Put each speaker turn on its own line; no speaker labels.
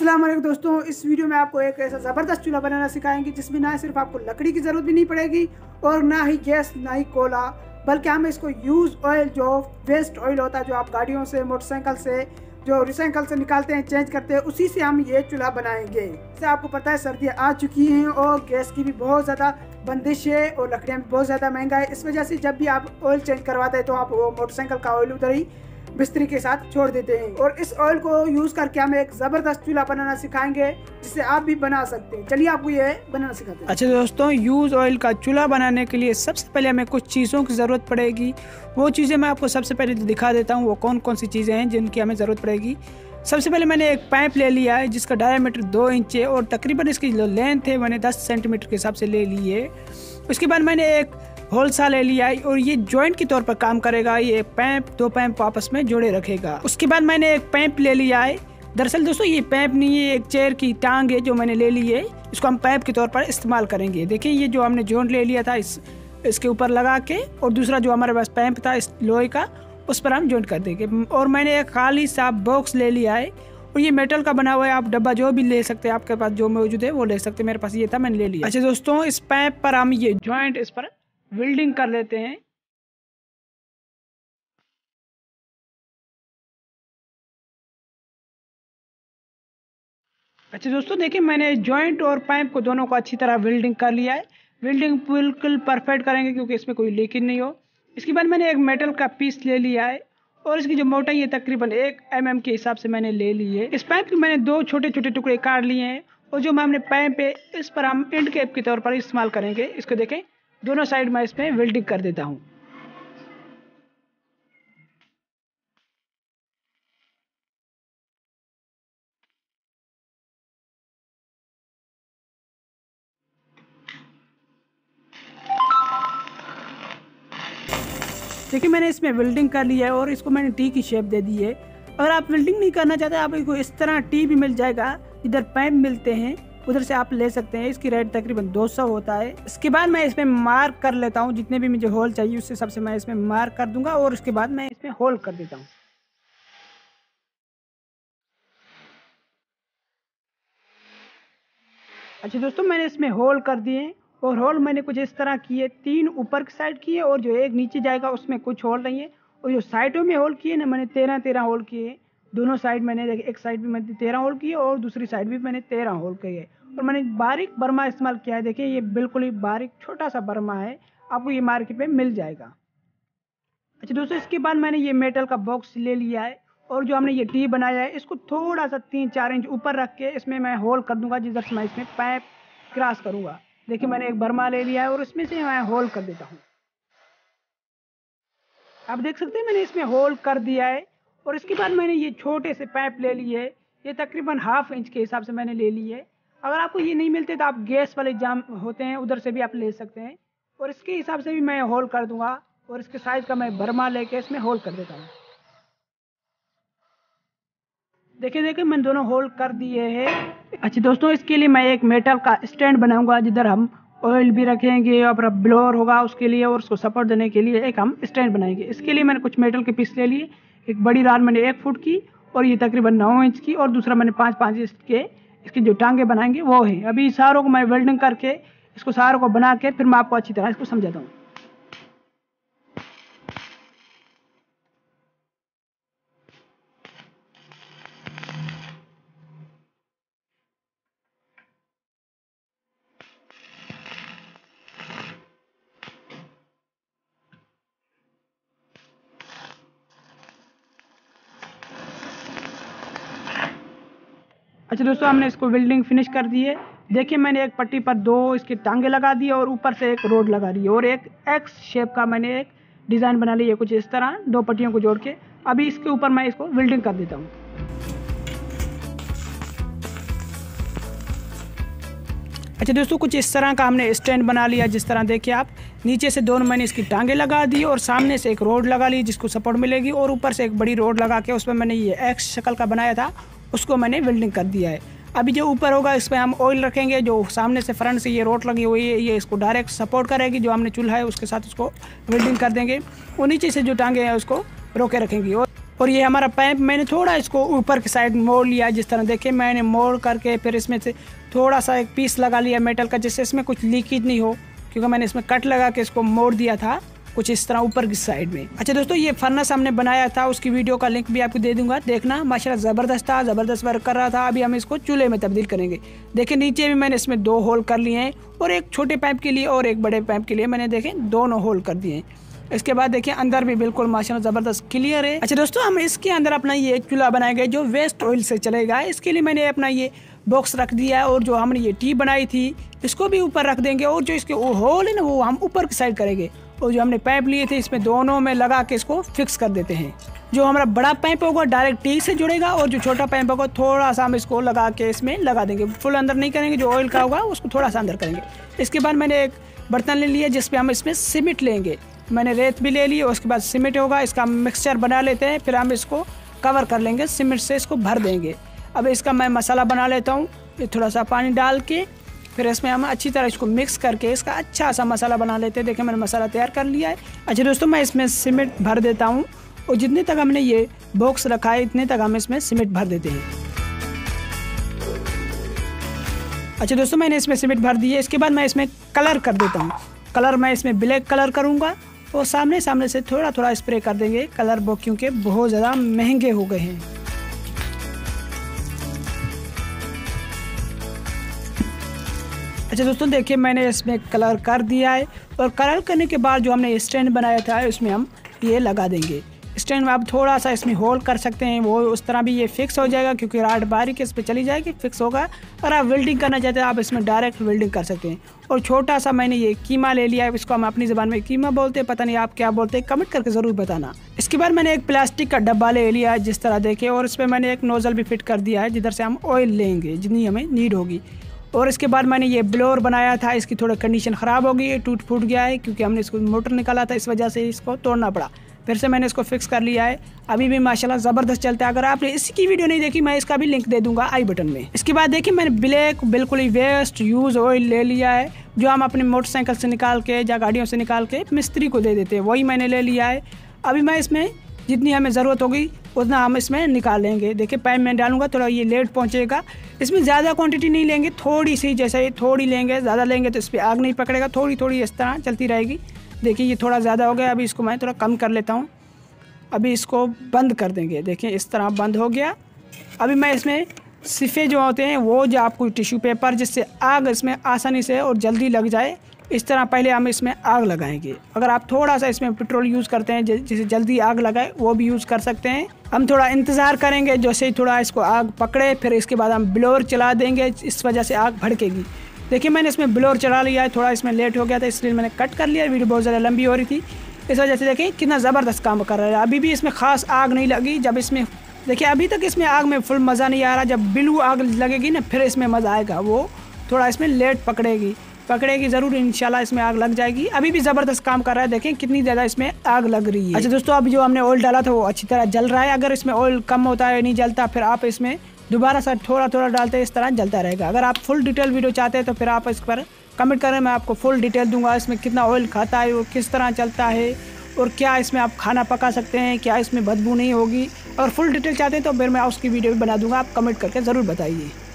अस्सलाम वालेकुम दोस्तों, इस वीडियो में आपको एक ऐसा ज़बरदस्त चूल्हा बनाना सिखाएंगे जिसमें ना सिर्फ आपको लकड़ी की ज़रूरत भी नहीं पड़ेगी और ना ही गैस ना ही कोला, बल्कि हम इसको यूज़ ऑयल जो वेस्ट ऑयल होता है जो आप गाड़ियों से मोटरसाइकिल से जो रिसाइकल से निकालते हैं चेंज करते हैं, उसी से हम ये चूल्हा बनाएंगे। जैसे आपको पता है सर्दियाँ आ चुकी हैं और गैस की भी बहुत ज़्यादा बंदिश है और लकड़ियाँ भी बहुत ज़्यादा महंगा है। इस वजह से जब भी आप ऑयल चेंज करवाते हैं तो आप वो मोटरसाइकिल का ऑयल उधर ही बिस्तरी के साथ छोड़ देते हैं। और इस ऑयल को यूज़ करके हम एक ज़बरदस्त चूल्हा बनाना सिखाएंगे जिसे आप भी बना सकते हैं। चलिए आपको ये बनाना सिखाते हैं।
अच्छा दोस्तों, यूज़ ऑयल का चूल्हा बनाने के लिए सबसे पहले हमें कुछ चीज़ों की ज़रूरत पड़ेगी। वो चीज़ें मैं आपको सबसे पहले दिखा देता हूँ वो कौन कौन सी चीज़ें हैं जिनकी हमें ज़रूरत पड़ेगी। सबसे पहले मैंने एक पाइप ले लिया है जिसका डायमीटर 2 इंच है और तकरीबन इसकी जो लेंथ है मैंने 10 सेंटीमीटर के हिसाब से ले ली है। उसके बाद मैंने एक होल सा ले लिया है और ये जॉइंट के तौर पर काम करेगा। ये पैप दो पैप आपस में जोड़े रखेगा। उसके बाद मैंने एक पैप ले लिया है। दरअसल दोस्तों ये पैप नहीं है, एक चेयर की टांग है जो मैंने ले ली है। इसको हम पैप के तौर पर इस्तेमाल करेंगे। देखिए ये जो हमने जॉइंट ले लिया था इसके ऊपर लगा के, और दूसरा जो हमारे पास पैप था इस लोहे का उस पर हम जॉइंट कर देंगे। और मैंने एक खाली सा बॉक्स ले लिया है और ये मेटल का बना हुआ है। आप डब्बा जो भी ले सकते हैं, आपके पास जो मौजूद है वो ले सकते हैं। मेरे पास ये था, मैंने ले लिया। अच्छा दोस्तों, इस पैप पर हम ये जॉइंट इस पर वेल्डिंग कर लेते हैं। अच्छा दोस्तों देखिए, मैंने जॉइंट और पाइप को दोनों को अच्छी तरह वेल्डिंग कर लिया है। वेल्डिंग बिल्कुल परफेक्ट करेंगे क्योंकि इसमें कोई लीकेज नहीं हो। इसके बाद मैंने एक मेटल का पीस ले लिया है और इसकी जो मोटाई है तकरीबन 1 mm के हिसाब से मैंने ले ली है। इस पाइप के मैंने 2 छोटे छोटे टुकड़े काट लिए हैं और जो हमने पाइप है इस पर हम एंड कैप के तौर पर इस्तेमाल करेंगे। इसको देखें, दोनों साइड में इसमें वेल्डिंग कर देता हूँ। देखिए मैंने इसमें वेल्डिंग कर लिया है और इसको मैंने टी की शेप दे दी है। अगर आप वेल्डिंग नहीं करना चाहते, आप इसको इस तरह टी भी मिल जाएगा। इधर पाइप मिलते हैं, उधर से आप ले सकते हैं। इसकी रेट तकरीबन 200 होता है। इसके बाद मैं इसमें मार्क कर लेता हूँ, जितने भी मुझे होल चाहिए उससे सबसे मैं इसमें मार्क कर दूंगा और उसके बाद मैं इसमें होल कर देता हूँ। अच्छा दोस्तों, मैंने इसमें होल कर दिए और होल मैंने कुछ इस तरह किए। 3 ऊपर की साइड किए और जो एक नीचे जाएगा उसमें कुछ होल नहीं है। और जो साइडों में होल किए ना, मैंने 13 होल किए। दोनों साइड मैंने एक साइड भी मैंने 13 होल किए और दूसरी साइड भी मैंने 13 होल किए। और मैंने बारीक बर्मा इस्तेमाल किया है। देखिए ये बिल्कुल ही बारीक छोटा सा बर्मा है, आपको ये मार्केट में मिल जाएगा। अच्छा दोस्तों, इसके बाद मैंने ये मेटल का बॉक्स ले लिया है और जो हमने ये टी बनाया है इसको थोड़ा सा 3-4 इंच ऊपर रख के इसमें मैं होल कर दूंगा, जिधर से मैं इसमें पाइप क्रॉस करूंगा। देखिए मैंने एक बर्मा ले लिया है और इसमें से मैं होल कर देता हूँ। आप देख सकते हैं मैंने इसमें होल कर दिया है। और इसके बाद मैंने ये छोटे से पाइप ले लिए है। ये तकरीबन 1/2 इंच के हिसाब से मैंने ले ली है। अगर आपको ये नहीं मिलते तो आप गैस वाले जाम होते हैं उधर से भी आप ले सकते हैं। और इसके हिसाब से भी मैं होल कर दूंगा और इसके साइज का मैं बर्मा लेके इसमें होल कर देता हूँ। देखिए मैंने दोनों होल कर दिए हैं। अच्छा दोस्तों, इसके लिए मैं एक मेटल का स्टैंड बनाऊंगा जिधर हम ऑयल भी रखेंगे और ब्लोअर होगा उसके लिए, और उसको सपोर्ट देने के लिए एक हम स्टैंड बनाएंगे। इसके लिए मैंने कुछ मेटल के पीस ले लिए। एक बड़ी रॉड मैंने 1 फुट की और ये तकरीबन 9 इंच की, और दूसरा मैंने 5-5 इंच के इसकी जो टांगे बनाएंगे वो है। अभी सारों को मैं वेल्डिंग करके इसको सारों को बना के फिर मैं आपको अच्छी तरह इसको समझाता हूँ। अच्छा दोस्तों, हमने इसको वेल्डिंग फिनिश कर दी है। देखिए मैंने एक पट्टी पर 2 इसके टांगे लगा दिए और ऊपर से एक रोड लगा दी और एक एक्स शेप का मैंने एक डिज़ाइन बना लिया कुछ इस तरह 2 पट्टियों को जोड़ के। अभी इसके ऊपर मैं इसको वेल्डिंग कर देता हूँ। अच्छा दोस्तों, कुछ इस तरह का हमने स्टैंड बना लिया। जिस तरह देखिए आप, नीचे से दोनों मैंने इसकी टांगे लगा दी और सामने से एक रोड लगा ली जिसको सपोर्ट मिलेगी, और ऊपर से एक बड़ी रोड लगा के उसमें मैंने ये एक्स शक्ल का बनाया था उसको मैंने वेल्डिंग कर दिया है। अभी जो ऊपर होगा इस पर हम ऑयल रखेंगे। जो सामने से फ्रंट से ये रोड लगी हुई है ये इसको डायरेक्ट सपोर्ट करेगी। जो हमने चूल्हा है उसके साथ उसको वेल्डिंग कर देंगे और नीचे से जो टांगे हैं उसको रोके रखेंगी। और ये हमारा पाइप मैंने थोड़ा इसको ऊपर की साइड मोड़ लिया, जिस तरह देखिए मैंने मोड़ करके फिर इसमें से थोड़ा सा एक पीस लगा लिया मेटल का, जिससे इसमें कुछ लीकेज नहीं हो, क्योंकि मैंने इसमें कट लगा के इसको मोड़ दिया था कुछ इस तरह ऊपर की साइड में। अच्छा दोस्तों, ये फर्नेस हमने बनाया था, उसकी वीडियो का लिंक भी आपको दे दूंगा, देखना। माशाल्लाह ज़बरदस्त था, ज़बरदस्त वर्क कर रहा था। अभी हम इसको चूल्हे में तब्दील करेंगे। देखिए नीचे भी मैंने इसमें 2 होल कर लिए हैं, और एक छोटे पाइप के लिए और एक बड़े पाइप के लिए मैंने देखें दोनों होल कर दिए हैं। इसके बाद देखिए अंदर भी बिल्कुल माशाल्लाह ज़बरदस्त क्लियर है। अच्छा दोस्तों, हम इसके अंदर अपना ये चूल्हा बनाएंगे जो वेस्ट ऑयल से चलेगा। इसके लिए मैंने अपना ये बॉक्स रख दिया है, और जो हमने ये टी बनाई थी इसको भी ऊपर रख देंगे, और जो इसके वो होल है ना वो हम ऊपर की साइड करेंगे, और जो हमने पाइप लिए थे इसमें दोनों में लगा के इसको फिक्स कर देते हैं। जो हमारा बड़ा पाइप होगा डायरेक्ट टी से जुड़ेगा, और जो छोटा पाइप होगा थोड़ा सा हम इसको लगा के इसमें लगा देंगे। फुल अंदर नहीं करेंगे, जो ऑयल का होगा उसको थोड़ा सा अंदर करेंगे। इसके बाद मैंने एक बर्तन ले लिया जिसपे हम इसमें सीमेंट लेंगे। मैंने रेत भी ले ली, और उसके बाद सीमेंट होगा, इसका मिक्सचर बना लेते हैं, फिर हम इसको कवर कर लेंगे, सीमेंट से इसको भर देंगे। अब इसका मैं मसाला बना लेता हूँ, ये थोड़ा सा पानी डाल के फिर इसमें हम अच्छी तरह इसको मिक्स करके इसका अच्छा सा मसाला बना लेते हैं। देखिए मैंने मसाला तैयार कर लिया है। अच्छा दोस्तों, मैं इसमें सीमेंट भर देता हूँ, और जितने तक हमने ये बॉक्स रखा है इतने तक हम इसमें सीमेंट भर देते हैं। अच्छा दोस्तों, मैंने इसमें सीमेंट भर दी है। इसके बाद मैं इसमें कलर कर देता हूँ। कलर मैं इसमें ब्लैक कलर करूँगा, और सामने सामने से थोड़ा थोड़ा स्प्रे कर देंगे कलर, क्योंकि बहुत ज़्यादा महंगे हो गए हैं। अच्छा दोस्तों, देखिए मैंने इसमें कलर कर दिया है, और कलर करने के बाद जो हमने स्टैंड बनाया था उसमें हम ये लगा देंगे। स्टैंड में आप थोड़ा सा इसमें होल कर सकते हैं, वो उस तरह भी ये फिक्स हो जाएगा, क्योंकि राड बारीक इस पर चली जाएगी, फिक्स होगा। अगर आप वेल्डिंग करना चाहते हैं आप इसमें डायरेक्ट वेल्डिंग कर सकते हैं। और छोटा सा मैंने ये कीमा ले लिया है, इसको हम अपनी ज़बान में कीमा बोलते हैं, पता नहीं आप क्या बोलते हैं, कमेंट करके ज़रूर बताना। इसके बाद मैंने एक प्लास्टिक का डब्बा ले लिया है जिस तरह देखे, और इस पर मैंने एक नोज़ल भी फिट कर दिया है जिधर से हम ऑयल लेंगे जितनी हमें नीड होगी। और इसके बाद मैंने ये ब्लोअर बनाया था, इसकी थोड़ी कंडीशन ख़राब हो गई है, टूट फूट गया है, क्योंकि हमने इसको मोटर निकाला था, इस वजह से इसको तोड़ना पड़ा। फिर से मैंने इसको फिक्स कर लिया है, अभी भी माशाल्लाह ज़बरदस्त चलता है। अगर आपने इसकी वीडियो नहीं देखी, मैं इसका भी लिंक दे दूंगा आई बटन में। इसके बाद देखिए मैंने ब्लैक बिल्कुल ही वेस्ट यूज़ ऑयल ले लिया है, जो हम अपने मोटरसाइकिल से निकाल के या गाड़ियों से निकाल के मिस्त्री को दे देते हैं, वही मैंने ले लिया है। अभी मैं इसमें जितनी हमें ज़रूरत होगी उतना हम इसमें निकाल लेंगे। देखिए पाइप में डालूंगा, थोड़ा ये लेट पहुंचेगा। इसमें ज़्यादा क्वांटिटी नहीं लेंगे, थोड़ी सी, जैसे थोड़ी लेंगे, ज़्यादा लेंगे तो इस पर आग नहीं पकड़ेगा, थोड़ी थोड़ी इस तरह चलती रहेगी। देखिए ये थोड़ा ज़्यादा हो गया, अभी इसको मैं थोड़ा कम कर लेता हूँ। अभी इसको बंद कर देंगे, देखिए इस तरह बंद हो गया। अभी मैं इसमें सिफे जो होते हैं वो, जो आपको टिश्यू पेपर, जिससे आग इसमें आसानी से और जल्दी लग जाए, इस तरह पहले हम इसमें आग लगाएंगे। अगर आप थोड़ा सा इसमें पेट्रोल यूज़ करते हैं जिसे जल्दी आग लगाए, वो भी यूज़ कर सकते हैं। हम थोड़ा इंतज़ार करेंगे, जैसे ही थोड़ा इसको आग पकड़े, फिर इसके बाद हम ब्लोअर चला देंगे, इस वजह से आग भड़केगी। देखिए मैंने इसमें ब्लोअर चला लिया है, थोड़ा इसमें लेट हो गया था इसलिए मैंने कट कर लिया, वीडियो बहुत ज़्यादा लंबी हो रही थी, इस वजह से देखिए कितना ज़बरदस्त काम कर रहा है। अभी भी इसमें ख़ास आग नहीं लगी। जब इसमें देखिए अभी तक इसमें आग में फुल मज़ा नहीं आ रहा, जब ब्लू आग लगेगी ना फिर इसमें मज़ा आएगा। वो थोड़ा इसमें लेट पकड़ेगी ज़रूर, इंशाल्लाह इसमें आग लग जाएगी। अभी भी ज़बरदस्त काम कर रहा है, देखें कितनी ज़्यादा इसमें आग लग रही है। अच्छा दोस्तों, अभी जो हमने ऑयल डाला था वो अच्छी तरह जल रहा है। अगर इसमें ऑयल कम होता है, नहीं जलता, फिर आप इसमें दोबारा से थोड़ा थोड़ा डालते हैं, इस तरह जलता रहेगा। अगर आप फुल डिटेल वीडियो चाहते हैं तो फिर आप इस पर कमेंट करें, मैं आपको फुल डिटेल दूंगा, इसमें कितना ऑयल खाता है और किस तरह चलता है, और क्या इसमें आप खाना पका सकते हैं, क्या इसमें बदबू नहीं होगी। और फुल डिटेल चाहते हैं तो फिर मैं उसकी वीडियो भी बना दूंगा, आप कमेंट करके ज़रूर बताइए।